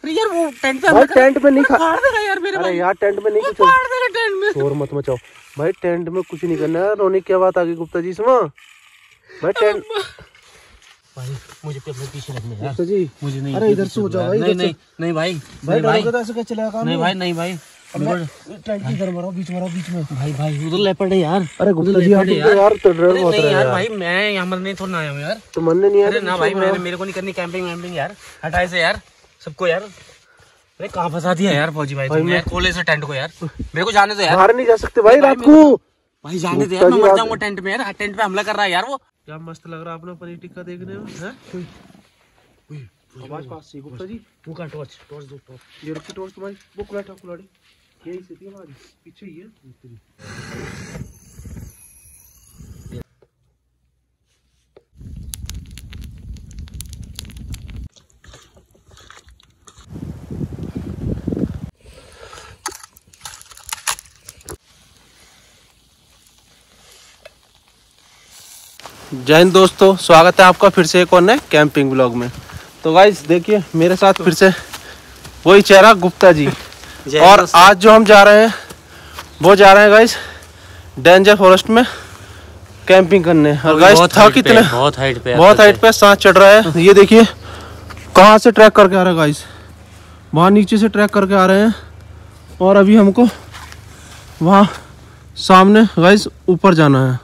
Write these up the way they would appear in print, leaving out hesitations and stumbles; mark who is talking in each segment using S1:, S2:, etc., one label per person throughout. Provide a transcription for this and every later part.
S1: यार वो टेंट पे
S2: भाई टेंट में नहीं
S1: फाड़ देगा यार मेरे
S2: अरे
S1: भाई।
S2: यार टेंट में नहीं कुछ
S1: फाड़ देगा टेंट में।
S2: शोर मत मचाओ भाई, टेंट में कुछ नहीं करना है। रोने की क्या बात आ गई गुप्ता जी इसमें भाई? टेंट
S1: भाई मुझे अपने पीछे लगने यार
S2: गुप्ता जी,
S1: मुझे नहीं।
S2: अरे इधर से हो जाओ भाई।
S1: नहीं नहीं नहीं भाई
S2: भाई डरोगे तो ऐसे क्या चलेगा काम?
S1: नहीं भाई नहीं भाई
S2: टेंट की इधर मारो, बीच मारो, बीच में।
S1: भाई भाई उधर लेपर्ड है यार।
S2: अरे गुप्ता जी आप यार तो डर बहुत
S1: नहीं
S2: रहा है
S1: यार भाई, मैं यहाँ मरने थोड़ा ना आया हूँ यार।
S2: तो मरने नहीं
S1: अरे
S2: आया
S1: ना भाई, मैंने मेरे को नहीं करनी कैंपिंग वैम्पिंग यार। हटाए से यार सबको यार। अरे कहाँ फंसा दिया यार फौजी भाई तुमने यार कोले से टेंट को यार। मेरे को जाने दो यार।
S2: बाहर नहीं जा सकते भाई रात को।
S1: भाई जाने दे यार, मैं मर जाऊंगा टेंट में यार। टेंट पे हमला कर रहा है यार वो।
S2: क्या मस्त लग रहा है अपना पनीर टिक्का देखने में है। आवाज पास से गुप्ता जी।
S1: वो का टॉर्च दो टॉर्च।
S2: ये रखी टॉर्च तुम्हारी। वो कुलाड़ी यही से थी आवाज, पीछे ही है। जय हिंद दोस्तों, स्वागत है आपका फिर से एक और नए कैंपिंग ब्लॉग में। तो गाइस देखिए मेरे साथ फिर से वही चेहरा गुप्ता जी। और आज जो हम जा रहे हैं वो जा रहे हैं गाइस डेंजर फॉरेस्ट में कैंपिंग करने। और गाइस था कितने
S1: बहुत हाइट
S2: पे सांस चढ़ रहा है। ये देखिए कहाँ से ट्रैक करके आ रहा है गाइस, वहाँ नीचे से ट्रैक करके आ रहे हैं। और अभी हमको वहाँ सामने गाइस ऊपर जाना है।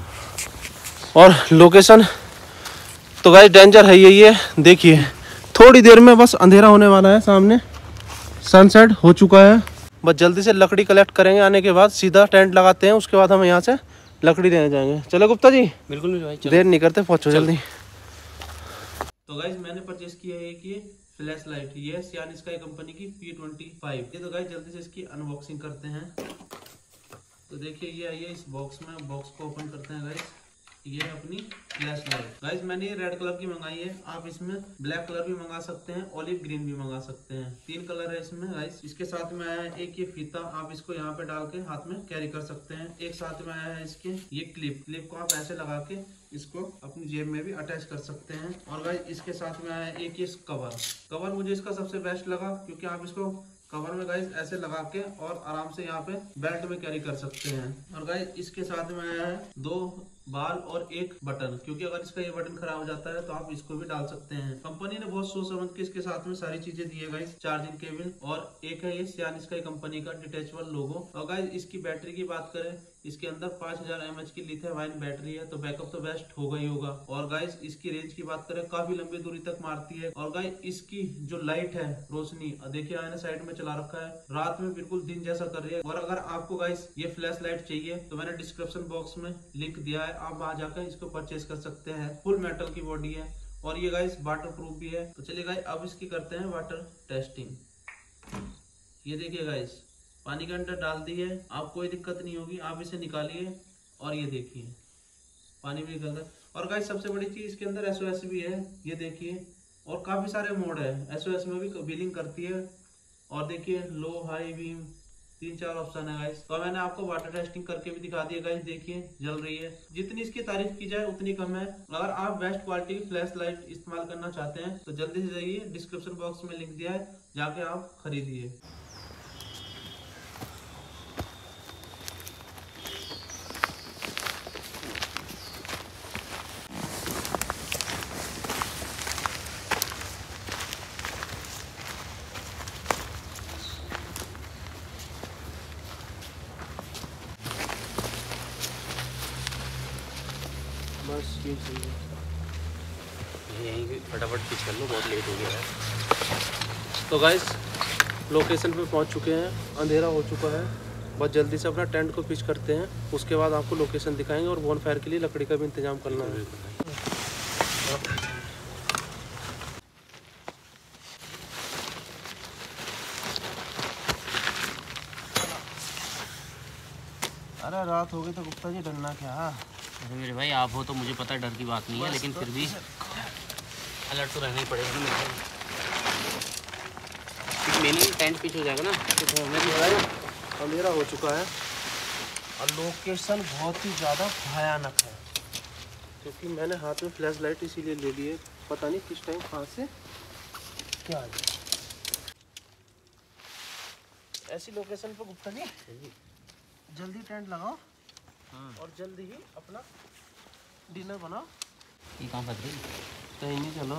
S2: और लोकेशन तो गाइस डेंजर है यही है। देखिए थोड़ी देर में बस अंधेरा होने वाला है, सामने सनसेट हो चुका है। बस जल्दी से लकड़ी कलेक्ट करेंगे, आने के बाद सीधा टेंट लगाते हैं, उसके बाद हम यहाँ से लकड़ी लेने जाएंगे। चलो गुप्ता जी।
S1: बिल्कुल भाई,
S2: देर नहीं करते, पहुँचो जल्दी।
S3: तो गाइस मैंने परचेस किया है कि फ्लैश लाइट, ये है सियान स्काई कंपनी की P25। ये तो गाइस जल्दी से इसकी अनबॉक्सिंग करते हैं। तो देखिए ये आई है इस बॉक्स में। बॉक्स को ओपन करते हैं गाइस। ये है अपनी फ्लैश लाइट। गाइस मैंने ये रेड कलर की मंगाई है, आप इसमें ब्लैक कलर भी मंगा सकते हैं, ऑलिव ग्रीन भी मंगा सकते हैं। 3 कलर है इसमें गाइस। इसके साथ में आया है एक ये फीता, आप इसको यहाँ पे डाल के हाथ में कैरी कर सकते हैं। एक साथ में आया है इसके ये क्लिप को आप ऐसे लगा के इसको अपनी जेब में भी अटैच कर सकते हैं। और गाइस इसके साथ में आया है एक ये कवर मुझे इसका सबसे बेस्ट लगा, क्योंकि आप इसको कवर में गाइस ऐसे लगा के और आराम से यहाँ पे बेल्ट में कैरी कर सकते हैं। और गाइस इसके साथ में आया है 2 बाल और 1 बटन, क्योंकि अगर इसका ये बटन खराब हो जाता है तो आप इसको भी डाल सकते हैं। कंपनी ने बहुत सोच समझ के इसके साथ में सारी चीजें दी है गाइस। चार्जिंग केबल और एक है ये सियान स्काई कंपनी का डिटेचेबल लोगो। और गाइस इसकी बैटरी की बात करें, इसके अंदर 5000 mAh की लिथियम आयन बैटरी है, तो बैकअप तो बेस्ट होगा ही होगा। और गाइस इसकी रेंज की बात करें, काफी लंबी दूरी तक मारती है। और गाइस इसकी जो लाइट है रोशनी, देखिए आईने साइड में चला रखा है, रात में बिल्कुल दिन जैसा कर रही है। और अगर आपको गाइस ये फ्लैश लाइट चाहिए तो मैंने डिस्क्रिप्शन बॉक्स में लिंक दिया है, आप वहां जाकर इसको परचेज कर सकते हैं। फुल मेटल की बॉडी है और ये गाइस वाटर प्रूफ भी है। तो चलिए गाइस अब इसकी करते हैं वाटर टेस्टिंग। ये देखिए गाइस पानी के अंदर डाल दी है, आप कोई दिक्कत नहीं होगी। आप इसे निकालिए और ये देखिए पानी भी निकल रहा है। और गाइस सबसे बड़ी चीज इसके अंदर SOS भी है, ये देखिए। और काफी सारे मोड है, SOS में भी बीलिंग करती है। और देखिए लो हाई बीम 3-4 ऑप्शन है गाइस। तो मैंने आपको वाटर टेस्टिंग करके भी दिखा दिया गाइस, देखिए जल रही है। जितनी इसकी तारीफ की जाए उतनी कम है। अगर आप बेस्ट क्वालिटी की फ्लैश लाइट इस्तेमाल करना चाहते हैं तो जल्दी से जाइए, डिस्क्रिप्शन बॉक्स में लिंक दिया है, जाके आप खरीदिए।
S2: बस ये सही है।
S1: यहीं फटाफट पिच कर लो, बहुत लेट हो गया है।
S2: तो गाइस लोकेशन पे पहुंच चुके हैं, अंधेरा हो चुका है। बस जल्दी से अपना टेंट को पिच करते हैं, उसके बाद आपको लोकेशन दिखाएंगे। और बोनफायर के लिए लकड़ी का भी इंतजाम करना है। अरे रात हो गई तो गुप्ता जी डरना क्या।
S1: अरे मेरे भाई आप हो तो मुझे पता है डर की बात नहीं है, लेकिन फिर भी अलर्ट तो रहना ही पड़ेगा ना मेरे को। मेनली टेंट पिच हो जाएगा ना तो
S2: अंधेरा हो चुका है और लोकेशन बहुत ही ज़्यादा भयानक है, क्योंकि मैंने हाथ में फ्लैश लाइट इसीलिए ले ली है, पता नहीं किस टाइम कहाँ से क्या आ जाए। ऐसी लोकेशन पे गुप्ता जी जल्दी टेंट लगाओ और जल्दी ही अपना डिनर बनाओ।
S1: ये कहाँ फंस गई?
S2: कहीं नहीं, चलो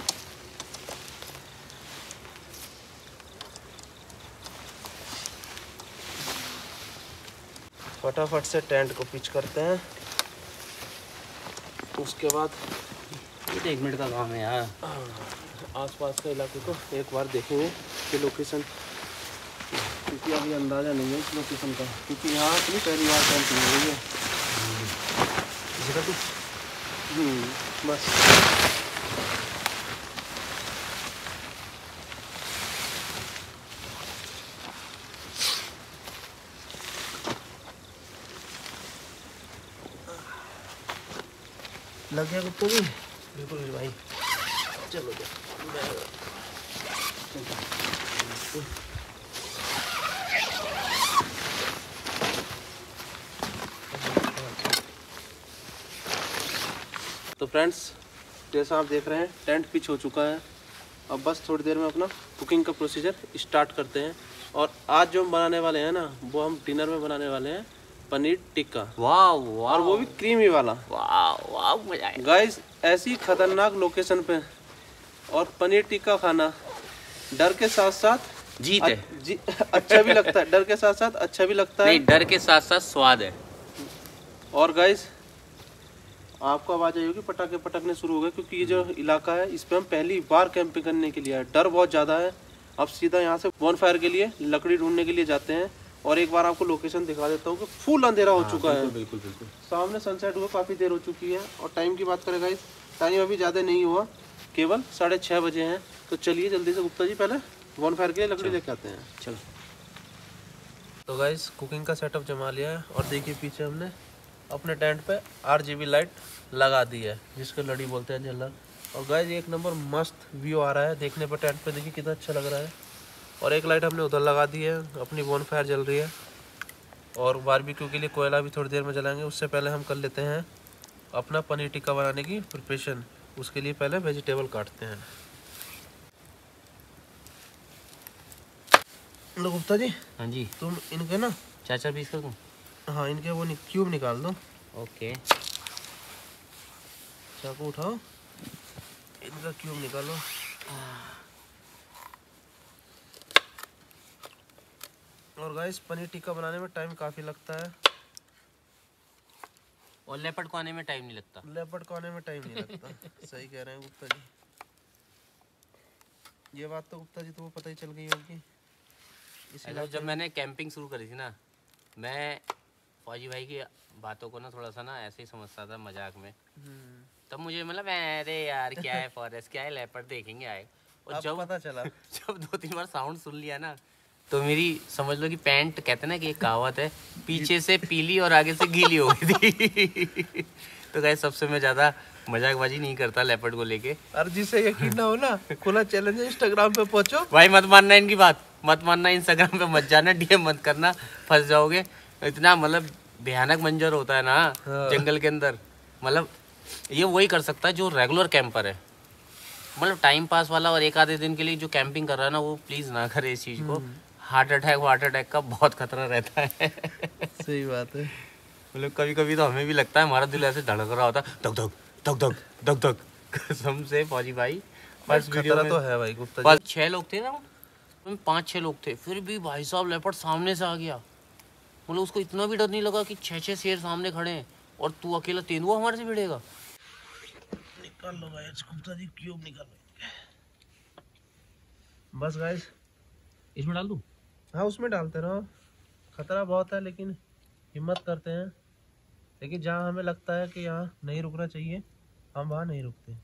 S2: फटाफट से टेंट को पिच करते हैं। उसके बाद
S1: ये तो 1 मिनट का काम है यार।
S2: आसपास के इलाके को एक बार देखेंगे कि लोकेशन, क्योंकि अभी अंदाज़ा नहीं है इस लोकेशन का, क्योंकि यहाँ अपनी पहली बार टेंट लग रही है। बस लग गया कुत्तों भी? बिल्कुल भाई, चलो तो फ्रेंड्स, जैसा आप देख रहे हैं टेंट पिच हो चुका है। अब बस थोड़ी देर में अपना कुकिंग का प्रोसीजर स्टार्ट करते हैं। और आज जो हम बनाने वाले हैं ना, वो हम डिनर में बनाने वाले हैं पनीर टिक्का।
S1: वाह,
S2: और वो भी क्रीमी वाला।
S1: वाह मजा आया
S2: गाइस, ऐसी खतरनाक लोकेशन पे और पनीर टिक्का खाना डर के साथ साथ
S1: जीत है।
S2: अच्छा भी लगता है, डर के साथ साथ अच्छा भी लगता है।
S1: नहीं, डर के साथ साथ स्वाद है।
S2: और गाइस, आपको आवाज आई होगी पटाखे पटकने शुरू हो गए, क्योंकि ये जो इलाका है इस पे हम पहली बार कैंपिंग करने के लिए आए। डर बहुत ज्यादा है। अब सीधा यहाँ से बॉनफायर के लिए लकड़ी ढूंढने के लिए जाते हैं। और एक बार आपको लोकेशन दिखा देता हूँ कि फुल अंधेरा हो चुका है।
S1: बिल्कुल।
S2: सामने सनसेट हुआ काफी देर हो चुकी है। और टाइम की बात करें गाइस, टाइम अभी ज्यादा नहीं हुआ, केवल 6:30 बजे हैं। तो चलिए जल्दी से गुप्ता जी पहले बॉनफायर के लिए लकड़ी लेके आते हैं।
S1: चलो।
S2: तो गाइस, कुकिंग का सेटअप जमा लिया है। और देखिए पीछे हमने अपने टेंट पे RGB लाइट लगा दी है, जिसको लड़ी बोलते हैं, झल्लर। और गाइस, एक नंबर मस्त व्यू आ रहा है देखने पर टेंट पे। देखिए कितना अच्छा लग रहा है। और एक लाइट हमने उधर लगा दी है, अपनी बॉनफायर जल रही है। और बारबेक्यू के लिए कोयला भी थोड़ी देर में जलाएंगे। उससे पहले हम कर लेते हैं अपना पनीर टिक्का बनाने की प्रिपरेशन। उसके लिए पहले वेजिटेबल काटते हैं। लो गुप्ता जी।
S1: हाँ जी।
S2: तुम इनके ना
S1: 4-4 पीस कर दूँ?
S2: हाँ, इनके वो क्यूब निकाल दो।
S1: ओके।
S2: चाकू उठाओ, इनका क्यूब निकालो। और गाइस, पनीर टिक्का बनाने में टाइम काफ़ी लगता है।
S1: और लेपर्ड को आने में टाइम नहीं लगता।
S2: लेपर्ड को आने में टाइम नहीं लगता। सही कह रहे हैं गुप्ता जी। ये बात तो गुप्ता जी तो वो पता ही चल गई होगी।
S1: जब मैंने कैंपिंग शुरू करी थी ना, मैं फौजी भाई की बातों को ना थोड़ा सा ना ऐसे ही समझता था मजाक में। तब मुझे मतलब अरे यार क्या है फॉरेस्ट, क्या है लेपर्ड, देखेंगे आए। और जब
S2: पता चला,
S1: जब 2-3 बार साउंड सुन लिया ना, तो मेरी समझ लो कि पैंट, कहते ना कि एक कहावत है, पीछे से पीली और आगे से गीली हो गई थी। तो गाइस, सबसे मैं ज्यादा मजाकबाजी नहीं करता लेपर्ड को लेके।
S2: और जिसे यकीन ना हो ना, खुला चैलेंज है, इंस्टाग्राम पे पहुंचो
S1: भाई, मत मानना इनकी बात, मत मानना, इंस्टाग्राम पे मत जाना, DM मत करना, फंस जाओगे। इतना मतलब भयानक मंजर होता है ना जंगल के अंदर। मतलब ये वही कर सकता है जो रेगुलर कैंपर है, मतलब टाइम पास वाला। और एक आधे दिन के लिए जो कैंपिंग कर रहा है ना, वो प्लीज ना करे इस चीज को। हार्ट अटैक का बहुत खतरा रहता है।
S2: सही बात है।
S1: मतलब कभी कभी तो हमें भी लगता है हमारा दिल ऐसे धड़क रहा होता है, धक धक धक धक धक धक। कसम से फौजी भाई, बस वीडियो में
S2: तो है भाई गुप्ता जी।
S1: 6 लोग थे ना, 5-6 लोग थे, फिर भी भाई साहब लेपर्ड सामने से आ गया। मतलब उसको इतना भी डर नहीं लगा कि 6-6 शेर सामने खड़े हैं और तू अकेला तेंदुआ हमारे से भिड़ेगा।
S2: निकाल लो गाइस, गुप्ता जी क्यूब निकाल लो। बस गाइस,
S1: इसमें डाल दूं?
S2: हाँ, उसमें डालते रहो। खतरा बहुत है, लेकिन हिम्मत करते हैं। लेकिन जहाँ हमें लगता है कि यहाँ नहीं रुकना चाहिए, हम वहाँ नहीं रुकते।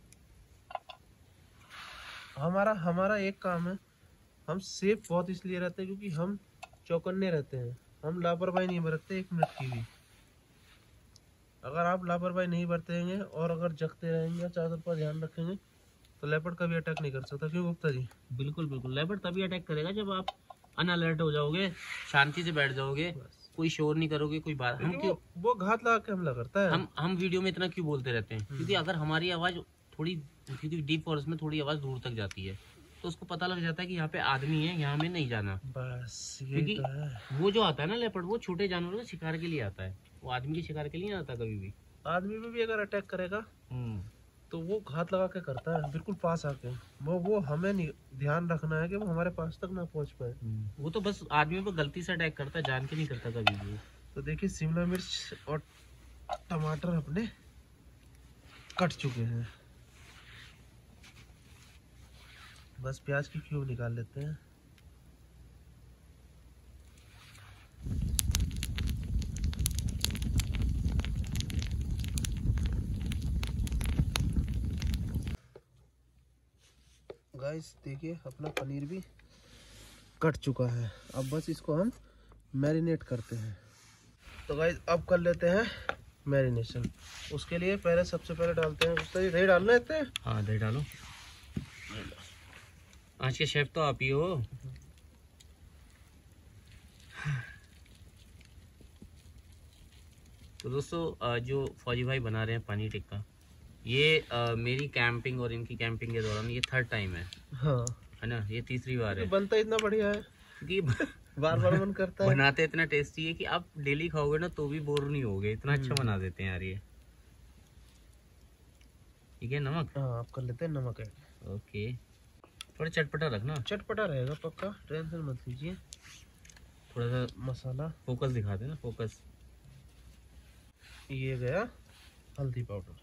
S2: हमारा एक काम है, हम सेफ बहुत इसलिए रहते हैं क्योंकि हम चौकन्ने रहते हैं। हम लापरवाही नहीं बरतते 1 मिनट की भी। अगर आप लापरवाही नहीं बरतेंगे और अगर जगते रहेंगे, चारों तरफ ध्यान रखेंगे, तो लेपर्ड कभी अटैक नहीं कर सकता। क्यों गुप्ता जी?
S1: बिल्कुल बिल्कुल, लेपर्ड तभी अटैक करेगा जब आप अनअलर्ट हो जाओगे, शांति से बैठ जाओगे, कोई शोर नहीं करोगे, कोई बात। हम क्यों
S2: वो घात लगा के हमला करता है।
S1: हम वीडियो में इतना क्यों बोलते रहते हैं? क्योंकि अगर हमारी आवाज थोड़ी, क्योंकि डीप फॉरेस्ट में थोड़ी आवाज दूर तक जाती है, तो उसको पता लग जाता है कि यहाँ पे आदमी है, यहाँ में नहीं जाना।
S3: बस
S1: क्योंकि वो जो आता है ना लेपर्ड, वो छोटे जानवरों के शिकार के लिए आता है, वो आदमी के शिकार के लिए नहीं आता कभी भी।
S3: आदमी पे भी अगर अटैक करेगा तो वो घात लगा के करता है, बिल्कुल पास आके। वो हमें नहीं ध्यान रखना है कि वो हमारे पास तक ना पहुंच पाए।
S1: वो तो बस आदमी पर गलती से अटैक करता है, जान के नहीं करता कभी भी।
S3: तो देखिए शिमला मिर्च और टमाटर अपने कट चुके हैं, बस प्याज की क्यूब निकाल लेते हैं। गाइस देखिए अपना पनीर भी कट चुका है, अब बस इसको हम मैरिनेट करते हैं। तो गाइस अब कर लेते हैं मैरिनेशन। उसके लिए पहले सबसे पहले डालते हैं, उससे दही डालना है।
S1: हाँ दही डालो, आज के शेफ तो आप ही हो। तो दोस्तों जो फौजी भाई बना रहे हैं पनीर टिक्का, ये मेरी कैंपिंग और इनकी कैंपिंग के दौरान ये 3rd टाइम है।
S3: हाँ
S1: है ना, ये 3री बार है।
S3: बनता इतना बढ़िया है
S1: क्योंकि
S3: बार बार मन करता है।
S1: बनाते इतना टेस्टी है कि आप डेली खाओगे ना तो भी बोर नहीं होगे, इतना अच्छा बना देते हैं यार ये। ठीक है, नमक
S3: हाँ आप कर लेते हैं नमक है।
S1: ओके, थोड़ा चटपटा रखना।
S3: चटपटा रहेगा पक्का, टेंशन मत लीजिए।
S1: थोड़ा सा
S3: मसाला
S1: फोकस दिखाते ना, फोकस।
S3: ये गया हल्दी पाउडर,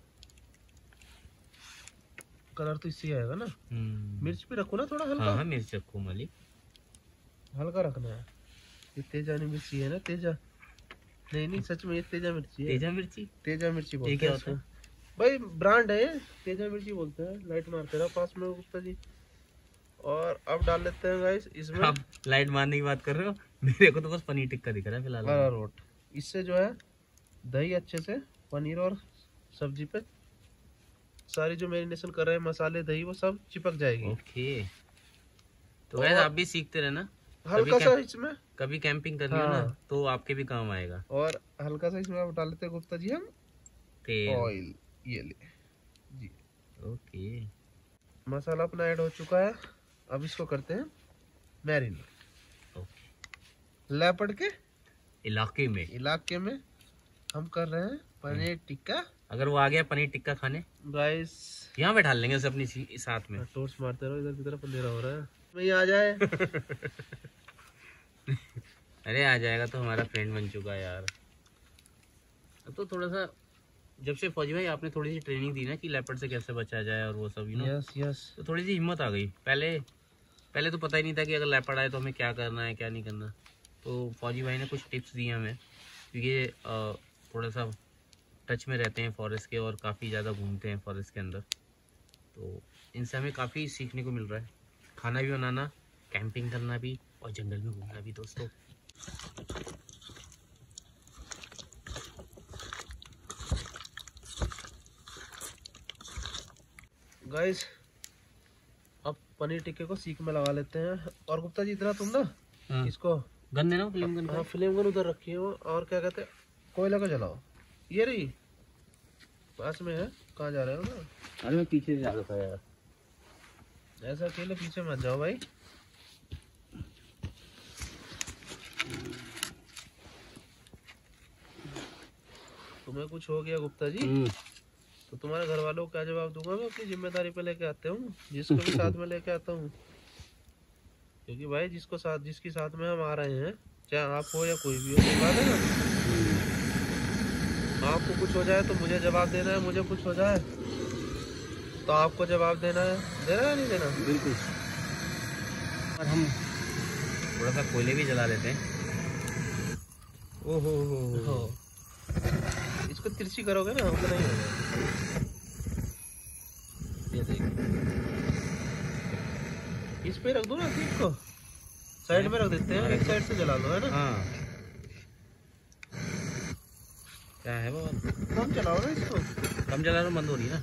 S3: कलर तो इससे आएगा ना। मिर्च भी रखो ना थोड़ा हल्का।
S1: हाँ मिर्च रखो मालिक,
S3: हल्का रखना है। ये तेजानी मिर्ची है ना, तेजा नहीं सच में ये तेजा मिर्ची है। तेजा मिर्ची बोलते हैं इसको भाई, ब्रांड है, तेजा मिर्ची बोलते हैं। लाइट मारते रहो पास में गुप्ता जी। और अब डाल लेते हैं गाइस इसमें।
S1: आप लाइट मारने की बात कर रहे हो, मेरे को तो बस पनीर टिक्का दिख रहा है फिलहाल।
S3: अरारोट, इससे जो है दही अच्छे से पनीर और सब्जी पे सारी जो मैरिनेशन कर रहे हैं मसाले दही वो सब चिपक जाएगी।
S1: ओके, तो गाइस आप भी सीखते रहना,
S3: हल्का सा इसमें
S1: कभी कैंपिंग करनी हो ना तो आपके भी काम आएगा।
S3: और हल्का सा इसमें आप डाल लेते हैं गुप्ता जी हम
S1: तेल,
S3: ऑयल, ये ले जी।
S1: ओके,
S3: मसाला अपना ऐड हो चुका है, अब इसको करते हैं मैरिनेट।
S1: ओके,
S3: लेपर्ड के
S1: इलाके में
S3: हम कर रहे हैं पनीर टिक्का।
S1: अगर वो आ गया पनीर टिक्का खाने,
S3: गाइस
S1: यहाँ बैठा लेंगे उसे अपनी साथ में।
S3: टॉर्च मारते रहो, इधर की तरफ अंधेरा हो रहा है। वही आ जाए।
S1: अरे आ जाएगा, तो हमारा फ्रेंड बन चुका है यार। तो थोड़ा सा जब से फौजी भाई आपने थोड़ी सी ट्रेनिंग दी ना कि लेपर्ड से कैसे बचा जाए और वो सब, यू नो,
S3: यस
S1: तो थोड़ी सी हिम्मत आ गई। पहले तो पता ही नहीं था कि अगर लेपर्ड आए तो हमें क्या करना है क्या नहीं करना। तो फौजी भाई ने कुछ टिप्स दिए हमें, क्योंकि थोड़ा सा टच में रहते हैं फॉरेस्ट के और काफ़ी ज़्यादा घूमते हैं फॉरेस्ट के अंदर, तो इनसे हमें काफ़ी सीखने को मिल रहा है। खाना भी बनाना, कैंपिंग करना भी और जंगल में घूमना भी दोस्तों।
S3: गाइस अब पनीर टिक्के को सीख में लगा लेते हैं। और गुप्ता जी इतना तुम ना इसको
S1: गन देना, फ्लेम गन।
S3: हाँ फ्लेम गन उधर रखी हो, और क्या कहते हैं कोयला को जलाओ। ये रही पास में है, कहाँ जा रहे हो ना?
S1: अरे मैं पीछे से जा रहा था यार।
S3: ऐसा अकेले पीछे मत जाओ भाई। तुम्हें कुछ हो गया गुप्ता जी तो तुम्हारे घर वालों को क्या जवाब दूंगा? मैं अपनी जिम्मेदारी पे लेके आता हूँ, जिसको भी साथ में लेके आता हूँ। क्योंकि भाई जिसकी साथ में हम आ रहे हैं, चाहे आप हो या कोई भी हो, तो बात है ना। आपको कुछ हो जाए तो मुझे जवाब देना है, मुझे कुछ हो जाए तो आपको जवाब देना है या नहीं देना?
S1: बिल्कुल। और हम थोड़ा सा कोयले भी जला लेते हैं।
S3: ओहो, इसको तिरछी करोगे ना हमको नहीं होगा।
S1: ये देखिए,
S3: इस पे रख दो ना, सीख को साइड में रख देते हैं, एक साइड से जला लो, है ना?
S1: हाँ क्या है बाबा,
S3: कम चलाओ ना इसको।
S1: कम जला रहा, बंद हो रही है ना।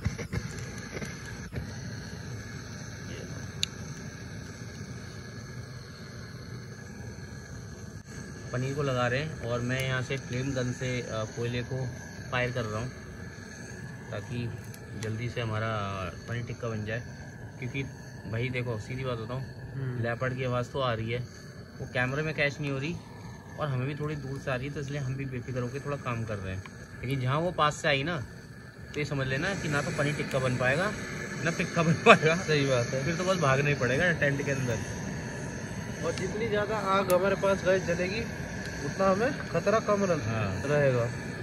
S1: पनीर को लगा रहे हैं और मैं यहाँ से फ्लेम गन से कोयले को फायर कर रहा हूँ ताकि जल्दी से हमारा पनीर टिक्का बन जाए। क्योंकि भाई देखो सीधी बात बताऊँ, लेपर्ड की आवाज़ तो आ रही है, वो कैमरे में कैच नहीं हो रही और हमें भी थोड़ी दूर से आ रही है, तो इसलिए हम भी बेफिक्र होकर थोड़ा काम कर रहे हैं। लेकिन जहाँ वो पास से आई ना, तो ये समझ लेना कि ना तो पनीर टिक्का बन पाएगा ना पिक्का बन पाएगा।
S2: सही बात है।
S1: फिर तो बस भागना ही पड़ेगा टेंट के अंदर।
S2: और जितनी ज़्यादा आग हमारे पास गैस जलेगी उतना हमें खतरा कम रहेगा।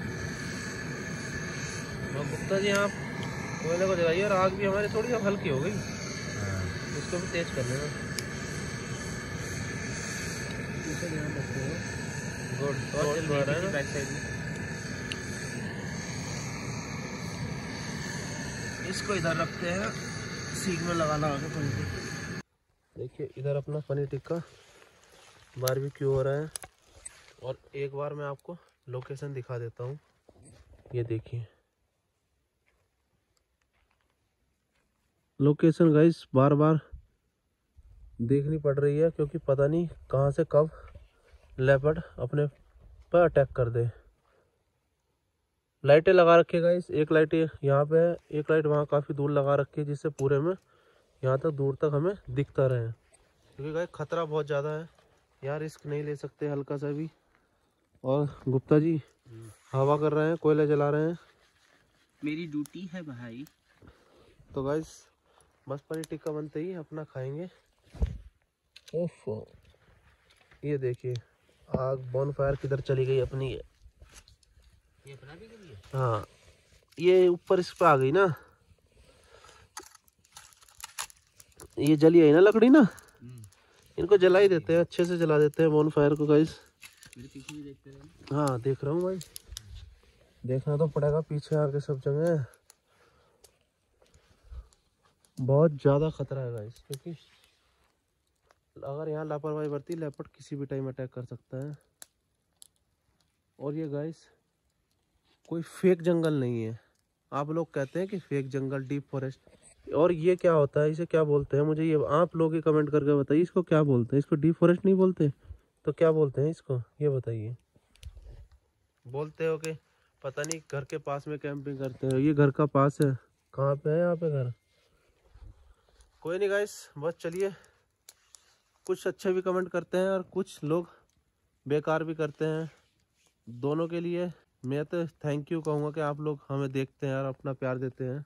S2: और गुप्ता जी आप कोयले को जलाइए, और आग भी हमारी थोड़ी अब हल्की हो गई, उसको भी तेज कर लेना। गुड। और जल रहा है ना
S1: बैक साइड में।
S2: इसको इधर रखते हैं, सीख में लगाना आगे पनीर टिक्का। देखिए इधर अपना पनीर टिक्का बारबेक्यू हो रहा है। और एक बार मैं आपको लोकेशन दिखा देता हूँ, ये देखिए लोकेशन गाइस बार बार देखनी पड़ रही है, क्योंकि पता नहीं कहाँ से कब लेपर्ड अपने पर अटैक कर दे। लाइटें लगा रखी है गाइस, एक लाइट यहाँ पे है, एक लाइट वहाँ काफ़ी दूर लगा रखी है, जिससे पूरे में यहाँ तक दूर तक हमें दिखता रहे, क्योंकि गाइस खतरा बहुत ज़्यादा है यार, रिस्क नहीं ले सकते हल्का सा भी। और गुप्ता जी हवा कर रहे हैं, कोयले जला रहे हैं,
S1: मेरी ड्यूटी है भाई।
S2: तो गाइस बस पनीर टिक्का बनते ही अपना खाएंगे। ओफो ये देखिए आग बॉनफायर किधर चली गई अपनी।
S1: ये अपना भी करिए।
S2: हाँ ये ऊपर इस पे आ गई ना, ये जली आई ना लकड़ी ना, इनको जला ही देते हैं, अच्छे से जला देते हैं बॉनफायर को गाइस।
S1: मेरे पीछे भी देखते रहे।
S2: हाँ देख रहा हूँ भाई, देखना तो पड़ेगा पीछे आके सब जगह, बहुत ज़्यादा खतरा है गाइस, क्योंकि अगर यहाँ लापरवाही बरती लेपर्ड किसी भी टाइम अटैक कर सकता है। और ये गाइस कोई फेक जंगल नहीं है, आप लोग कहते हैं कि फेक जंगल डीप फॉरेस्ट, और ये क्या होता है, इसे क्या बोलते हैं, मुझे ये आप लोग ही कमेंट करके बताइए, इसको क्या बोलते हैं? इसको डीप फॉरेस्ट नहीं बोलते तो क्या बोलते हैं इसको, ये बताइए। बोलते हो कि पता नहीं घर के पास में कैंपिंग करते हो, ये घर का पास है, कहाँ पे है यहाँ पे घर? कोई नहीं गाइस, बस चलिए, कुछ अच्छे भी कमेंट करते हैं और कुछ लोग बेकार भी करते हैं, दोनों के लिए मैं तो थैंक यू कहूँगा कि आप लोग हमें देखते हैं और अपना प्यार देते हैं।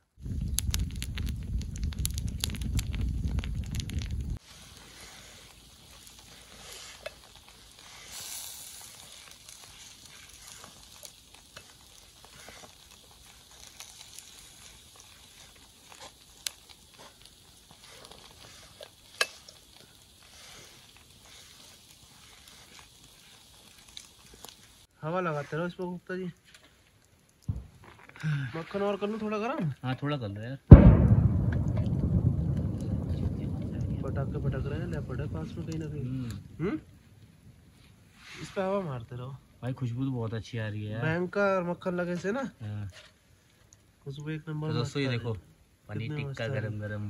S2: हवा लगाते रहो इस पर गुप्ता जी। मक्खन और कर लूँ थोड़ा गरम?
S1: हाँ थोड़ा कर लो यार।
S2: पटाखे पटक रहे हैं, लेपर्ड है पास में कहीं ना कहीं। इस पे हवा मारते रहो
S1: भाई, खुशबू तो बहुत अच्छी आ रही है यार।
S2: भयंकर मक्खन लगे से ना,
S1: हाँ।
S2: खुशबू एक नंबर।
S1: तो दोस्तों ये देखो पनीर
S2: कितने
S1: टिक्का
S2: मस्त है।
S1: गरम गरम।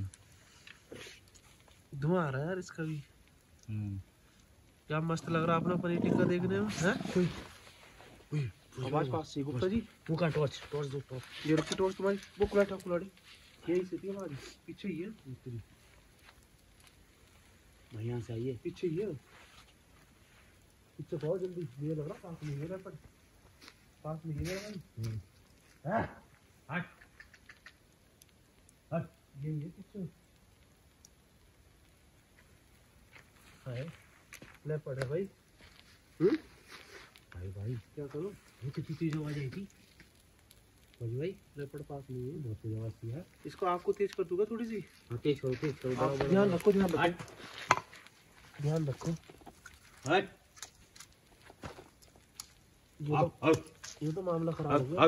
S2: धुआं आ रहा है यार इसका भी, क्या मस्त लग रहा है अपना पनीर टिक्का देखने में है। आवाज पास से गुप्ता जी,
S1: वो का टॉर्च दो टॉर्च।
S2: ये रखी टॉर्च तुम्हारी, वो कुलाड़ी यही से थी आवाज, पीछे ही है,
S1: यहाँ से आइए।
S2: पीछे ही है, पीछे बहुत जल्दी, ये लग रहा पास में ही है, पास में ही है भाई।
S1: हट हट,
S2: यही है पीछे है, लेपर्ड है भाई।
S1: भाई भाई
S2: क्या करूं,
S1: ये कितनी तेज आवाज आई थी
S2: भाई लेपर्ड पास नहीं है,
S1: बहुत तेज आवाज थी यार।
S2: इसको आग को तेज कर दूंगा थोड़ी सी।
S1: हाँ तेज करो
S2: आप ध्यान रखो, ध्यान रखो,
S1: हट
S2: ध्यान रखो।
S1: हट
S2: ये तो मामला खराब हो गया,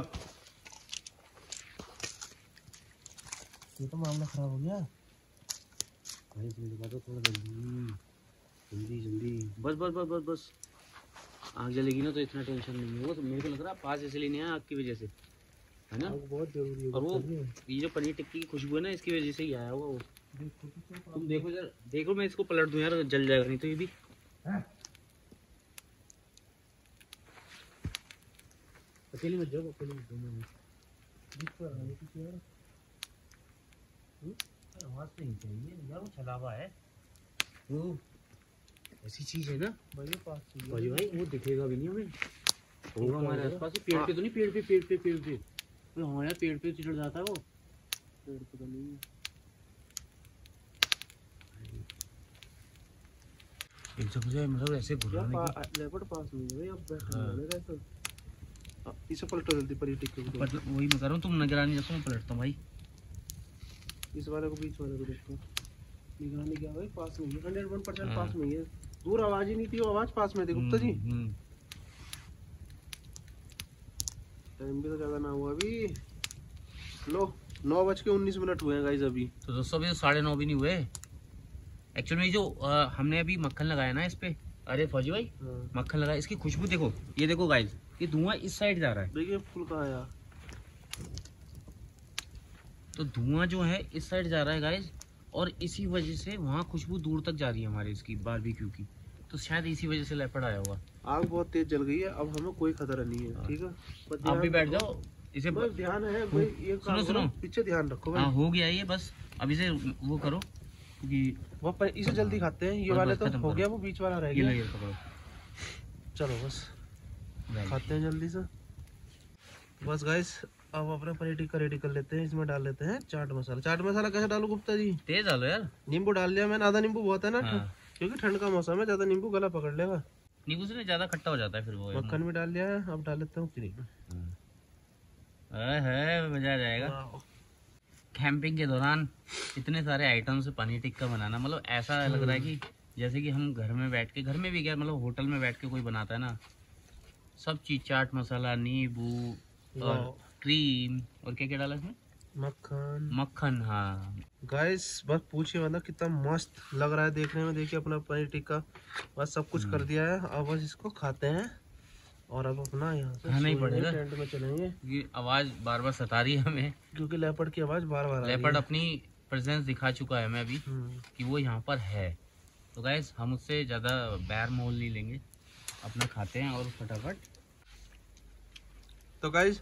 S2: ये तो मामला खराब हो गया।
S1: भाई इसमें दिखा दो थोड़ा जल्दी जल्दी। बस बस बस बस बस, आग जलेगी ना तो इतना टेंशन नहीं है। वो तो मेरे को लग रहा है पास इसलिए नहीं आया आग की वजह से, है ना?
S2: आग बहुत जरूरी है।
S1: और वो ये जो पनीर टिक्की की खुशबू है ना, इसकी वजह से ही आया होगा वो। तुम देखो जरा, देखो मैं इसको पलट दूं यार, जल जाएगा नहीं तो ये भी। अकेले मत जाओ, अकेले मत जाओ। आवाज तो नहीं चाहिए यार, वो छलावा है वो, ऐसी चीज है ना
S2: भाई पास चाहिए
S1: भाई, वो दिखेगा भी नहीं हमें, होगा हमारे आसपास ही, पेड़ पे तो नहीं, पेड़ पे हमारे पेड़ पे चिढ़ जाता है वो,
S2: पेड़ पे तो नहीं है।
S1: एक जगह मतलब ऐसे घुराने की,
S2: लेपर्ड पास नहीं है भाई, अब बैठने वाले रहे तो इसे पलटो जल्दी पर ये टिक के
S1: मतलब वही मैं कर रहा हूँ, तुम निगरानी रखो, मैं पलटता हूँ भाई।
S2: इस वाले को बीच वाले को देखो, निगरानी क्या भाई, पास में है 101% पास में है, दूर आवाज ही नहीं थी, वो आवाज पास में थी गुप्ता जी। टाइम भी तो ज्यादा ना हुआ अभी, लो 9:19 हुए हैं गाइस अभी।
S1: तो दोस्तों अभी 9:30 भी नहीं हुए एक्चुअली में, जो हमने अभी मक्खन लगाया ना इस पे, अरे फौजी भाई मक्खन लगाया, इसकी खुशबू देखो, ये देखो गाइस, ये धुआं इस साइड जा रहा है,
S2: देखिए फूल कहाँ आया,
S1: तो धुआं जो है इस साइड जा रहा है गाइस, और इसी वजह से वहाँ खुशबू दूर तक जा रही है हमारे इसकी बारबेक्यू की, तो शायद इसी वजह से लेपर्ड आया हुआ।
S2: आग बहुत तेज जल गई है, अब हमें कोई खतरा नहीं है, ठीक है बस
S1: आप भी बैठ जाओ, इसे
S2: बस ध्यान है भाई, ये
S1: सुनो
S2: पीछे ध्यान रखो भाई।
S1: हाँ हो गया ये, बस अब इसे वो करो क्योंकि
S2: वो इसे जल्दी खाते हैं, ये वाले तो हो गया, वो बीच वाला रह गया, चलो बस खाते हैं जल्दी से। बस गाइस अब अपना पनीर टिक्का रेडी कर लेते हैं, इसमें डाल लेते हैं चाट मसाला। चाट मसाला कैसे डालू गुप्ता जी?
S1: तेज डालो यार,
S2: नींबू डाल लिया मैंने, आधा नींबू बहुत है ना,
S1: हाँ।
S2: क्योंकि ठंड का मौसम है, ज्यादा नींबू गला पकड़ लेगा।
S1: नींबू से ज्यादा खट्टा हो जाता है फिर वो।
S2: मक्खन भी डाल लिया है, अब डाल लेता हूँ क्रीम।
S1: है मजा आ जाएगा। कैंपिंग के दौरान इतने सारे आइटम से पनीर टिक्का बनाना, मतलब ऐसा लग रहा है कि जैसे कि हम घर में बैठ के, घर में भी क्या मतलब होटल में बैठ के कोई बनाता है ना, सब चीज, चाट मसाला, नींबू और क्रीम और क्या क्या डाला इसमें, मक्खन। हाँ
S2: गाइस बस पूछिए मतलब कितना मस्त लग रहा है देखने में। देखिए अपना पनीर टिक्का बस सब कुछ कर दिया है, अब बस इसको खाते हैं और अब अपना यहाँ से
S1: खाना ही पड़ेगा,
S2: टेंट में चलेंगे।
S1: ये आवाज बार बार सता रही है हमें,
S2: क्योंकि लेपर्ड की आवाज बार बार
S1: लेपर्ड अपनी प्रेजेंस दिखा चुका है हमें अभी कि वो यहाँ पर है। तो गाइस हम उससे ज्यादा बैर मोल नहीं लेंगे, अपना खाते हैं और फटाफट।
S2: तो गाइस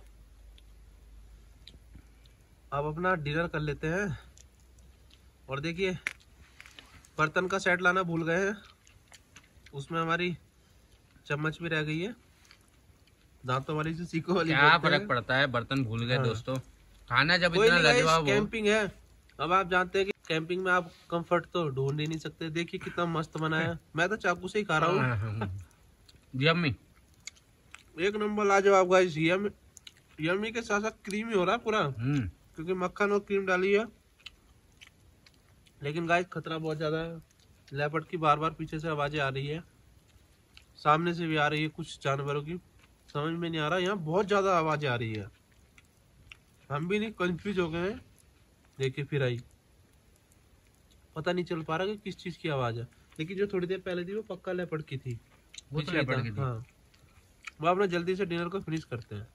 S2: अब अपना डिनर कर लेते हैं। और देखिए बर्तन का सेट लाना भूल गए हैं, उसमें हमारी चम्मच भी रह गई है, दांतों वाली से सीखो वाली।
S1: क्या फर्क पड़ता है, बर्तन भूल गए। दोस्तों खाना जब इतना लाजवाब हो।
S2: कैंपिंग है, अब आप जानते हैं कि कैंपिंग में आप कंफर्ट तो ढूंढ ही नहीं सकते। देखिए कितना मस्त बनाया, मैं तो चाकू से ही खा रहा हूँ।
S1: यम्मी,
S2: एक नंबर लाजवाब गाइस। यम्मी के साथ साथ क्रीमी हो रहा है पूरा, क्योंकि मक्खन और क्रीम डाली है। लेकिन गाइस खतरा बहुत ज्यादा है, लेपर्ड की बार बार पीछे से आवाजें आ रही है, सामने से भी आ रही है कुछ जानवरों की, समझ में नहीं आ रहा, यहाँ बहुत ज्यादा आवाजें आ रही है। हम भी नहीं कंफ्यूज हो गए हैं। देखिए फिर आई, पता नहीं चल पा रहा कि किस चीज की आवाज है, लेकिन जो थोड़ी देर पहले थी वो पक्का लेपर्ड की थी।
S1: वो तो लेपर्ड की थी।
S2: हाँ, वो अपना जल्दी से डिनर को फिनिश करते हैं।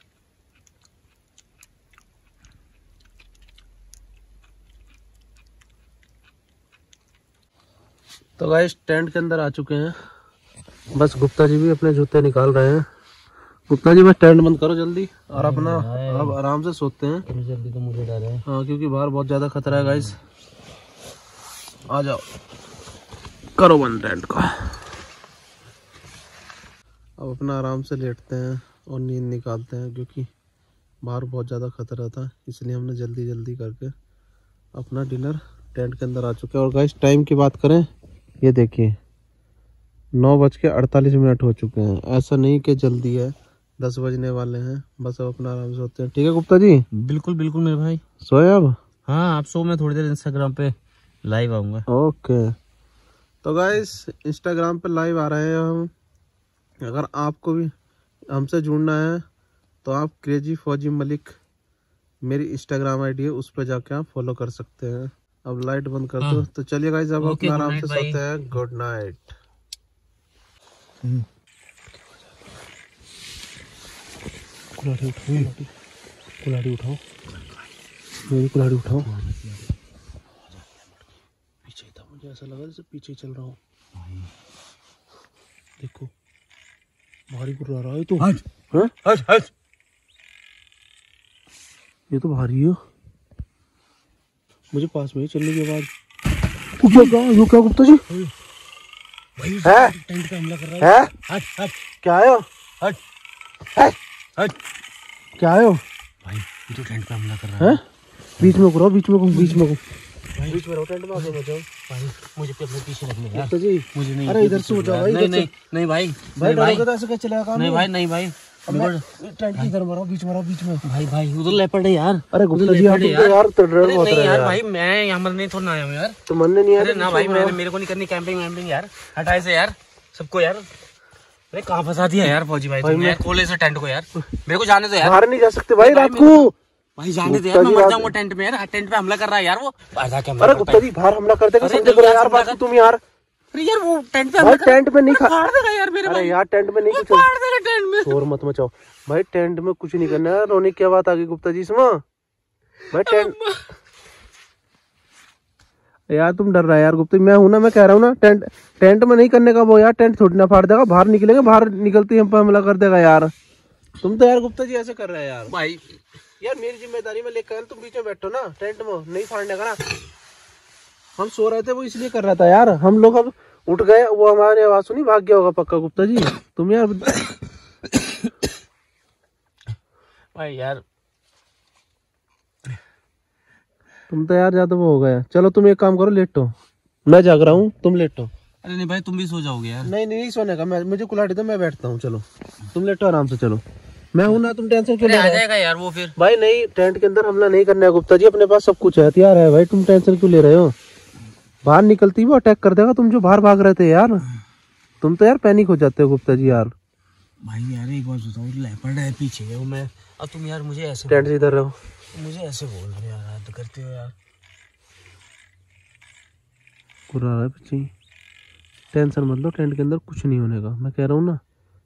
S2: तो गाइस टेंट के अंदर आ चुके हैं, बस गुप्ता जी भी अपने जूते निकाल रहे हैं। गुप्ता जी बस टेंट बंद करो जल्दी और अपना अब आराम से सोते हैं।
S1: जल्दी तो मुझे डर है।
S2: हाँ, क्योंकि बाहर बहुत ज्यादा खतरा है गाइस। आ जाओ, करो बंद टेंट का। अब अपना आराम से लेटते हैं और नींद निकालते हैं, क्योंकि बाहर बहुत ज़्यादा खतरा था, इसलिए हमने जल्दी जल्दी करके अपना डिनर टेंट के अंदर आ चुके हैं। और गाइस टाइम की बात करें, ये देखिए 9:48 हो चुके हैं। ऐसा नहीं कि जल्दी है, 10 बजने वाले हैं। बस अब अपना आराम से सोते हैं। ठीक है गुप्ता जी?
S1: बिल्कुल बिल्कुल मेरे भाई।
S2: सोए अब?
S1: हाँ आप सो, मैं थोड़ी देर इंस्टाग्राम पे लाइव आऊंगा।
S2: ओके, तो गाइस इंस्टाग्राम पे लाइव आ रहे हैं हम। अगर आपको भी हमसे जुड़ना है तो आप क्रेजी फौजी मलिक मेरी इंस्टाग्राम आईडी है, उस पर जाके आप फॉलो कर सकते हैं। अब लाइट बंद कर दो। तो चलिए गाइस अब अपना आराम से सोते हैं। Good night. कुल्हाड़ी उठाओ, मेरी कुल्हाड़ी उठाओ। पीछे था, मुझे ऐसा लगा जैसे पीछे चल रहा हूँ। देखो भारी गुर्रा रहा है तो। ये तो भारी है। मुझे पास में ही चलने की आवाज। यो क्या गुप्ता जी है?
S1: टेंट पे हमला कर रहा
S2: है?
S1: हट हट
S2: क्या आयो?
S1: हट
S2: है?
S1: हट
S2: क्या आयो?
S1: भाई जो टेंट पे हमला कर रहा
S2: है? बीच में घुरो, बीच में घुम, बीच में घुम,
S1: भाई
S2: बीच में रहो, टेंट में आगे मत जाओ।
S1: भाई मुझे अपने पीछे रखने यार।
S2: गुप्ता जी
S1: मुझे नहीं,
S2: अरे इधर से हो जाओ भाई,
S1: नहीं
S2: इधर से।
S1: नहीं नहीं भाई,
S2: भाई
S1: नहीं भाई,
S2: डरोगे तो ऐसे क्या चलेगा काम?
S1: नहीं भाई, नहीं भाई,
S2: टेंट की इधर मारो, बीच में रहो, बीच में।
S1: भाई भाई उधर लेपर्ड है यार।
S2: अरे गुप्ता जी आप तो यार तो डर बहुत
S1: नहीं
S2: रहे
S1: यार
S2: यार।
S1: भाई, मैं यहाँ मरने थोड़ा ना आया हूँ यार।
S2: तो मरने नहीं
S1: अरे
S2: आया
S1: ना भाई, मैंने मेरे को नहीं करनी कैंपिंग वैम्पिंग यार। हटाए से यार सबको यार। अरे कहाँ फंसा दिया यार फौजी भाई तुमने यार, खोले से टेंट को यार। मेरे को जाने दो यार।
S2: बाहर नहीं जा सकते भाई रात को।
S1: भाई जाने दे यार, मैं मर जाऊंगा टेंट में यार। टेंट पे हमला कर रहा है यार वो।
S2: अरे गुप्ता जी बाहर हमला कर देगा, समझे करो यार बात तुम यार।
S1: अरे यार वो टेंट पे
S2: भाई टेंट में नहीं
S1: फाड़ देगा यार मेरे
S2: अरे
S1: भाई।
S2: यार टेंट में नहीं कुछ
S1: फाड़ देगा टेंट में।
S2: शोर मत मचाओ भाई, टेंट में कुछ नहीं करना है। रोने की क्या बात आ गई गुप्ता जी इसमें? भाई टेंट यार तुम डर रहा है यार गुप्ता। मैं हूं ना, मैं कह रहा हूँ ना, टेंट में नहीं करने का वो यार। टेंट थोड़ी ना फाड़ देगा, बाहर निकलेंगे, बाहर निकलते ही हम पे हमला कर देगा यार। तुम तो यार गुप्ता जी ऐसे कर रहे हैं यार।
S1: भाई
S2: यार मेरी जिम्मेदारी में लेकर तुम बीच में बैठो ना, टेंट में नहीं फाड़ने का ना। हम सो रहे थे वो इसलिए कर रहा था यार। हम लोग अब उठ गए, वो हमारी आवाज सुनी भाग गया होगा पक्का गुप्ता जी। तुम यार
S1: भाई यार
S2: तुम तो यार ज्यादा वो हो गया। चलो तुम एक काम करो, लेटो, मैं जाग रहा हूँ, तुम लेटो।
S1: अरे नहीं भाई, तुम भी सो जाओगे यार।
S2: नहीं नहीं सोने का, मैं मुझे कुलाड़ी दो, मैं बैठता हूँ। चलो तुम लेटो आराम से, चलो मैं हूं ना, तुम टेंशन क्यों ले
S1: आ
S2: रहे हो?
S1: जाएगा यार वो फिर।
S2: भाई नहीं, टेंट के अंदर हमला नहीं करना है गुप्ता जी, अपने पास सब कुछ है, हथियार है भाई। तुम टेंशन क्यों ले रहे हो? बाहर निकलती वो अटैक कर देगा। तुम जो बाहर भाग रहे थे यार, तुम तो यार पैनिक हो जाते हो गुप्ता जी यार।
S1: भाई यार एक बात बताओ, लेपर्ड है पीछे है वो, मैं अब तुम यार मुझे ऐसे
S2: टेंट से इधर रहो,
S1: मुझे ऐसे बोल रहे हो यार, हद करते हो यार।
S2: पूरा रहा है पीछे। टेंशन मत लो, टेंट के अंदर कुछ नहीं होने का, मैं कह रहा हूँ ना।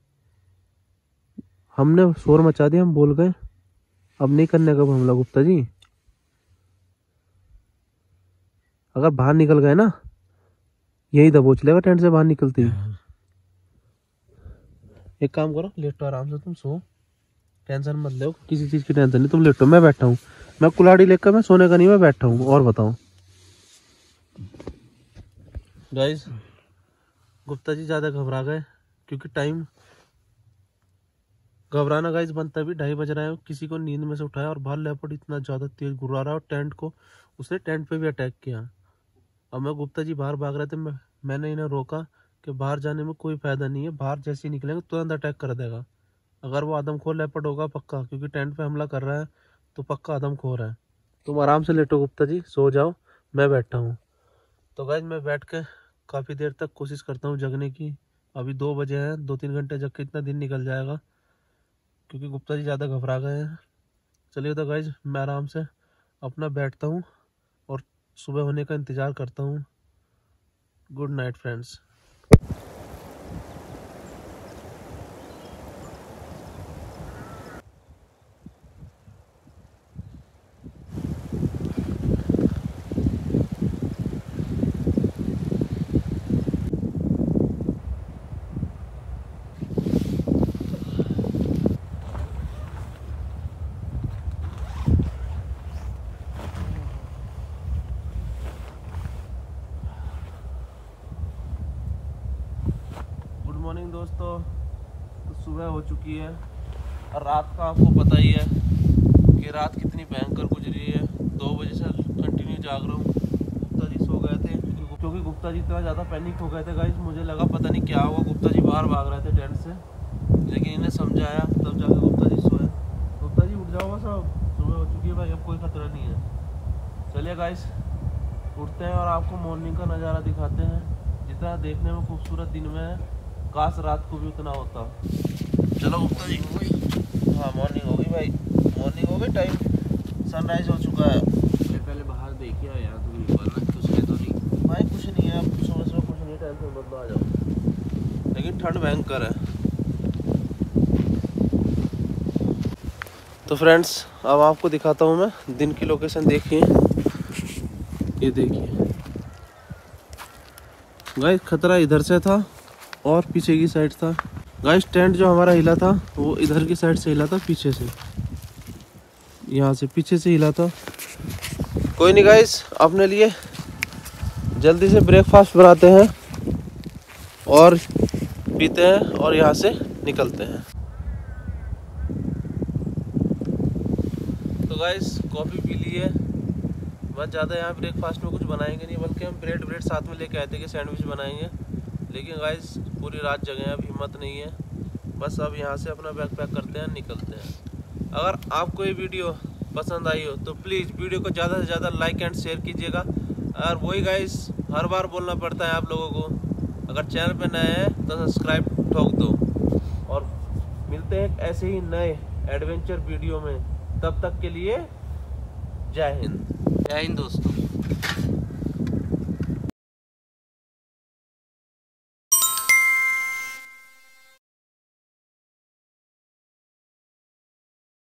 S2: हमने शोर मचा दिया, हम बोल गए, अब नहीं करने का हमला गुप्ता जी। अगर बाहर निकल गए ना, यही दबोच लेगा टेंट से बाहर निकलती। एक काम करो, लेटो आराम से, तुम सो, टेंशन मत लो, किसी चीज की टेंशन नहीं। तुम लेटो, मैं बैठा हूँ, मैं कुल्हाड़ी लेकर, मैं सोने का नहीं, मैं बैठा हूँ। और बताओ गाइस, गुप्ता जी ज्यादा घबरा गए क्योंकि टाइम घबराना गाइस बनता भी 2:30 बज रहा है। किसी को नींद में से उठाया और बाहर लेपर्ड इतना ज्यादा तेज घुरा रहा है और टेंट को, उसने टेंट पे भी अटैक किया। अब मैं गुप्ता जी बाहर भाग रहे थे, मैंने इन्हें रोका कि बाहर जाने में कोई फायदा नहीं है, बाहर जैसे ही निकलेंगे तुरंत अटैक कर देगा। अगर वो आदमखोर लेपर्ड होगा पक्का, क्योंकि टेंट पे हमला कर रहा है तो पक्का आदमखोर है। तुम आराम से लेटो गुप्ता जी, सो जाओ, मैं बैठा हूँ। तो गाइस मैं बैठ के काफ़ी देर तक कोशिश करता हूँ जगने की। अभी 2 बजे हैं, 2-3 घंटे जग के इतना दिन निकल जाएगा, क्योंकि गुप्ता जी ज़्यादा घबरा गए हैं। चलिए तो गाइस मैं आराम से अपना बैठता हूँ और सुबह होने का इंतज़ार करता हूँ। Good night friends. मॉर्निंग दोस्तों, तो सुबह हो चुकी है और रात का आपको पता ही है कि रात कितनी भयंकर गुजरी है। 2 बजे से कंटिन्यू जाग रहा हूँ। गुप्ता जी सो गए थे क्योंकि गुप्ता जी इतना ज़्यादा पैनिक हो गए थे गाइस, मुझे लगा पता नहीं क्या हुआ। गुप्ता जी बाहर भाग रहे थे टेंट से, लेकिन इन्हें समझाया तब जाकर गुप्ता जी सोए। गुप्ता जी उठ जाओ बस, अब सुबह हो चुकी है भाई, अब कोई खतरा नहीं है। चलिए गाइस उठते हैं और आपको मॉर्निंग का नज़ारा दिखाते हैं। जितना देखने में खूबसूरत दिन में है, काश रात को भी उतना होता। चलो गुप्ता जी, हाँ मॉर्निंग हो गई भाई, मॉर्निंग हो गई, टाइम सनराइज हो चुका है।
S1: पहले बाहर देखिए यार, तुम वरना कुछ है तो नहीं
S2: भाई कुछ नहीं है, अब सुबह सुबह कुछ नहीं, टेंशन मत लो, आ जाओ, लेकिन ठंड भयंकर है। तो फ्रेंड्स अब आपको दिखाता हूँ मैं दिन की लोकेशन। देखिए, ये देखिए गाइस, खतरा इधर से था और पीछे की साइड था। गाइस टेंट जो हमारा हिला था वो इधर की साइड से हिला था, पीछे से, यहाँ से पीछे से हिला था। कोई नहीं गाइस, अपने लिए जल्दी से ब्रेकफास्ट बनाते हैं और पीते हैं और यहाँ से निकलते हैं। तो गाइस कॉफ़ी पी ली है, बस ज़्यादा यहाँ ब्रेकफास्ट में कुछ बनाएंगे नहीं, बल्कि हम ब्रेड साथ में लेके आए थे कि सैंडविच बनाएंगे। लेकिन गाइस पूरी रात जगह हैं, अब हिम्मत नहीं है, बस अब यहाँ से अपना बैग पैक करते हैं, निकलते हैं। अगर आपको ये वीडियो पसंद आई हो तो प्लीज़ वीडियो को ज़्यादा से ज़्यादा लाइक एंड शेयर कीजिएगा। और वही गाइस हर बार बोलना पड़ता है आप लोगों को, अगर चैनल पे नए हैं तो सब्सक्राइब ठोक दो। और मिलते हैं ऐसे ही नए एडवेंचर वीडियो में, तब तक के लिए जय हिंद।
S1: जय हिंद दोस्तों।